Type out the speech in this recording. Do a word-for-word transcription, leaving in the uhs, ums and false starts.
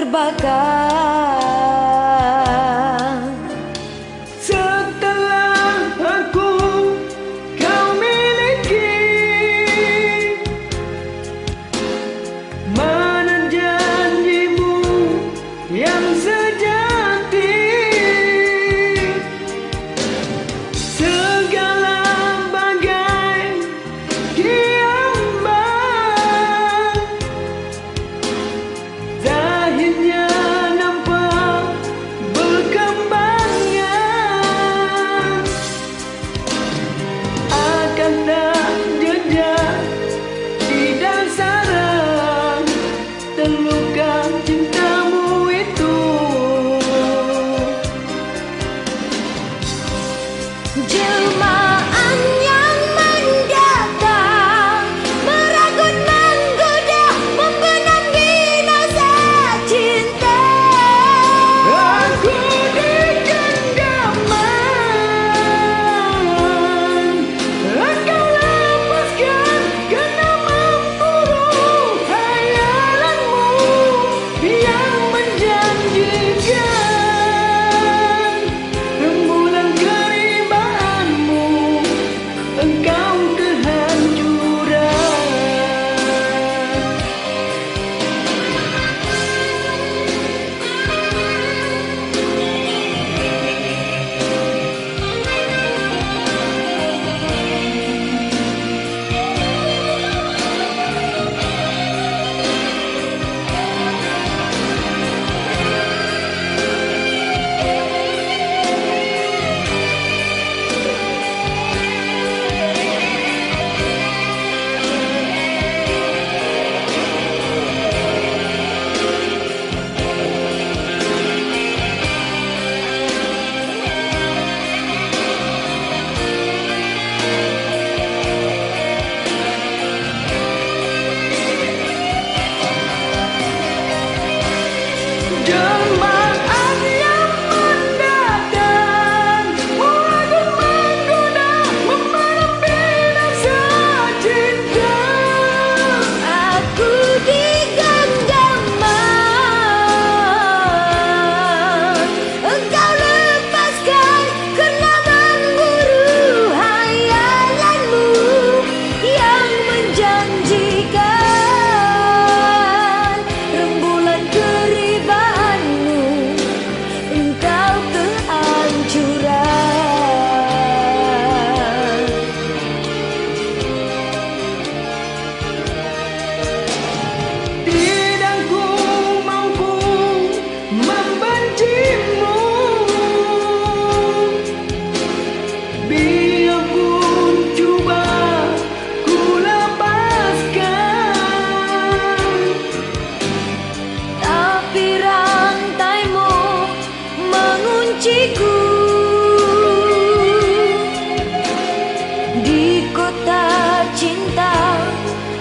terbakar. Setelah aku kau miliki, mana janjimu yang sejati? Segala bagai kiambang, zahirnya nampak berkembangnya, akan tak jejak di dasaran terluka cintamu itu. Jelmaan yang mendatang meragut, menggoda, membenam binasa cinta. Aku di genggaman, engkau lepaskan kena memburu hayalanmu yang menjanjikan rembulan keribaanmu, engkau kehancuran. Jelmaan yang mendatang meragut, menggoda, membenam binasa cinta. Aku di genggaman, engkau lepaskan kena memburu hayalanmu yang menjanjikan rembulan keribaanmu, engkau kehancuran. Tidak ku mampu membencimu, biarpun coba ku lepaskan, Tapi rantaimu mengunciku di kota cinta